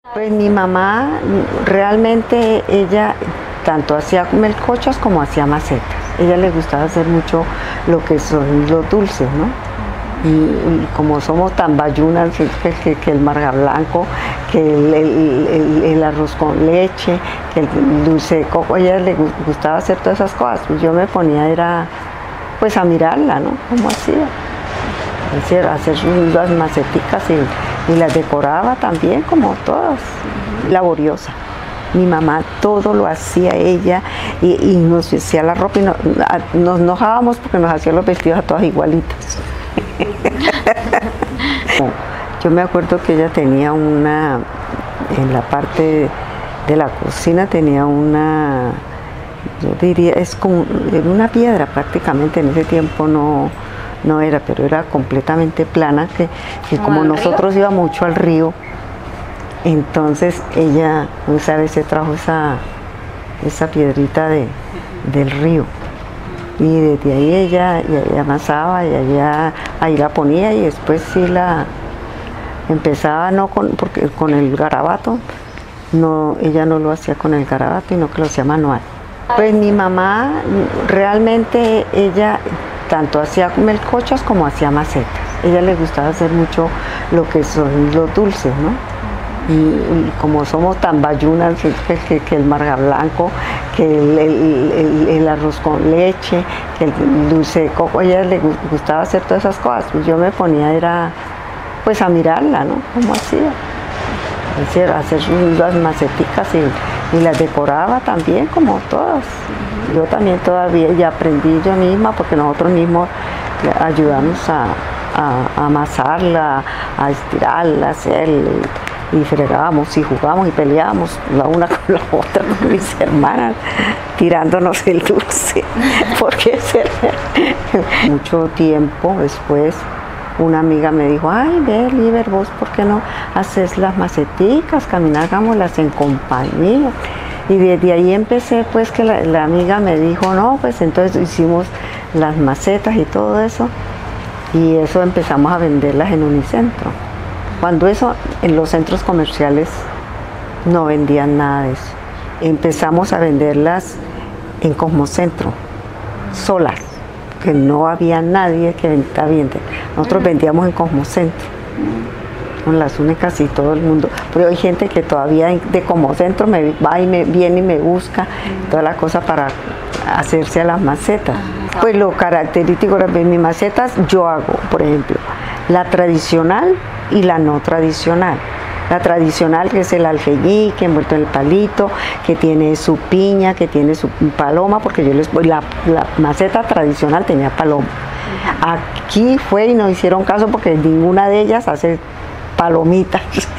Pues mi mamá realmente ella tanto hacía melcochas como hacía macetas. Ella le gustaba hacer mucho lo que son los dulces, ¿no? Y como somos tan bayunas, que el marga blanco, que el arroz con leche, que el dulce de coco, a ella le gustaba hacer todas esas cosas. Pues yo me ponía era pues a mirarla, ¿no? Cómo hacía. Hacer las maceticas y las decoraba también como todas, laboriosa. Mi mamá todo lo hacía ella y nos hacía la ropa y nos enojábamos porque nos hacía los vestidos a todas igualitas. Yo me acuerdo que ella tenía en la parte de la cocina tenía yo diría, es como una piedra prácticamente, en ese tiempo no era, pero era completamente plana, que como nosotros íbamos mucho al río, entonces ella esa vez se trajo esa piedrita del río, y desde ahí ella amasaba y ahí la ponía, y después sí la empezaba porque con el garabato, ella no lo hacía con el garabato, sino que lo hacía manual. Pues mi mamá realmente ella tanto hacía melcochas como hacía macetas. Ella le gustaba hacer mucho lo que son los dulces, ¿no? Y como somos tan bayunas, que el marga blanco, que el arroz con leche, que el dulce de coco, a ella le gustaba hacer todas esas cosas. Pues yo me ponía era pues a mirarla, ¿no? Cómo hacía. Hacer las maceticas y las decoraba también como todas. Yo también todavía ya aprendí yo misma, porque nosotros mismos ayudamos a amasarla, a estirarla, a hacerle, y fregábamos y jugábamos y peleábamos la una con la otra, con mis hermanas, tirándonos el dulce, porque mucho tiempo después una amiga me dijo: ay, ve, Liber, vos ¿por qué no haces las maceticas? Hagámoslas en compañía. Y desde ahí empecé, pues, que la amiga me dijo: no, pues entonces hicimos las macetas y todo eso, y eso empezamos a venderlas en Unicentro. Cuando eso, en los centros comerciales no vendían nada de eso. Empezamos a venderlas en Cosmocentro, solas, que no había nadie que vendiera. Nosotros vendíamos en Cosmocentro, son las únicas, y todo el mundo. Pero hay gente que todavía de Cosmocentro va y viene y me busca toda la cosa para hacerse a las macetas. Pues lo característico de mis macetas, yo hago, por ejemplo, la tradicional y la no tradicional. La tradicional, que es el alfeñique envuelto en el palito, que tiene su piña, que tiene su paloma, porque la maceta tradicional tenía paloma. Aquí fue y no hicieron caso porque ninguna de ellas hace palomitas.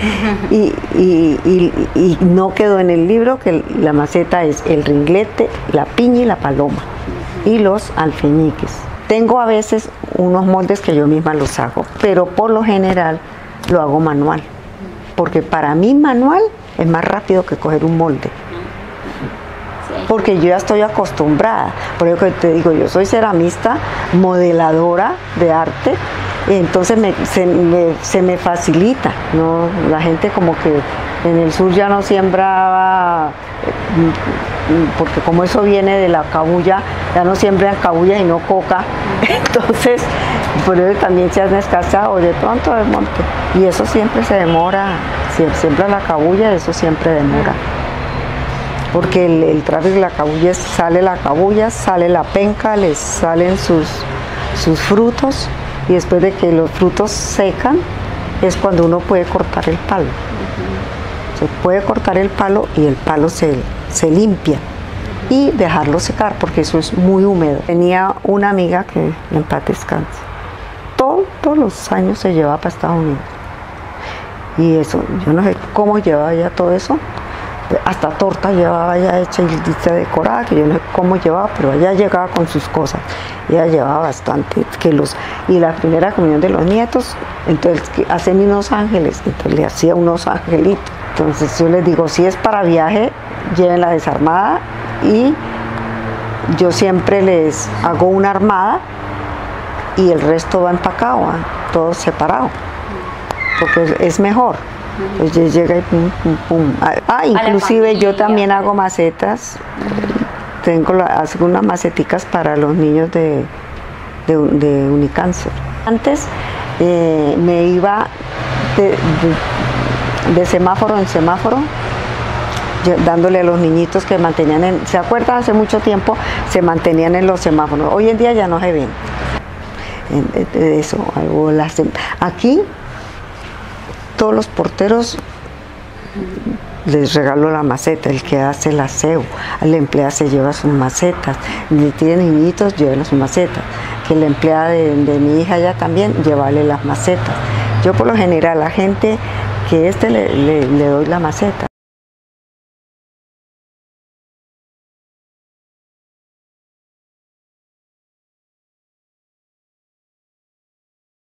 y no quedó en el libro que la maceta es el ringlete, la piña y la paloma, y los alfeñiques. Tengo a veces unos moldes que yo misma los hago, pero por lo general lo hago manual, porque para mí manual es más rápido que coger un molde, porque yo ya estoy acostumbrada. Por eso que te digo, yo soy ceramista, modeladora de arte, y entonces se me facilita, ¿no? La gente como que en el sur ya no siembra, porque como eso viene de la cabuya, ya no siembran cabuya y no coca, entonces por eso también se han escasado de pronto del monte, y eso siempre se demora. Si siembra la cabuya, eso siempre demora, porque el tráfico de la cabuya, sale la cabuya, sale la penca, les salen sus frutos, y después de que los frutos secan es cuando uno puede cortar el palo. Se puede cortar el palo y el palo se limpia y dejarlo secar, porque eso es muy húmedo. Tenía una amiga que, en paz descanse, todos los años se llevaba para Estados Unidos, y eso, yo no sé cómo llevaba ya todo eso, hasta torta llevaba ya hecha y lista decorada, que yo no sé cómo llevaba, pero ella llegaba con sus cosas. Ella llevaba bastante, y la primera comunión de los nietos, entonces hacen unos ángeles, entonces le hacía unos angelitos. Entonces yo les digo, si es para viaje, llévenla desarmada, y yo siempre les hago una armada y el resto va empacado, todo separado, porque es mejor. Entonces llega y pum, pum, pum. Inclusive yo también hago macetas. Hago unas maceticas para los niños de Unicáncer. Antes me iba de semáforo en semáforo, dándole a los niñitos que mantenían ¿se acuerdan? Hace mucho tiempo se mantenían en los semáforos. Hoy en día ya no se ven. Eso, aquí todos los porteros les regalo la maceta, el que hace el aseo, la empleada se lleva sus macetas, si tiene niñitos, lleva sus macetas, que la empleada de mi hija ya también, llevarle las macetas. Yo por lo general a la gente que le doy la maceta.